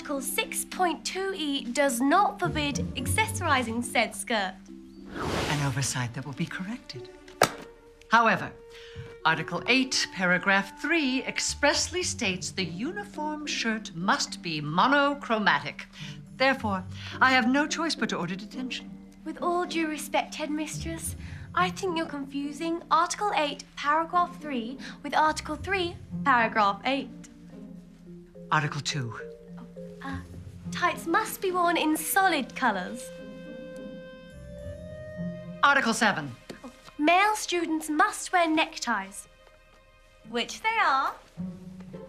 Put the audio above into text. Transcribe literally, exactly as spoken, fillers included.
Article six point two E does not forbid accessorizing said skirt. An oversight that will be corrected. However, Article eight, Paragraph three expressly states the uniform shirt must be monochromatic. Therefore, I have no choice but to order detention. With all due respect, Headmistress, I think you're confusing Article eight, Paragraph three with Article three, Paragraph eight. Article two. Uh, tights must be worn in solid colors. Article seven. Male students must wear neckties, which they are.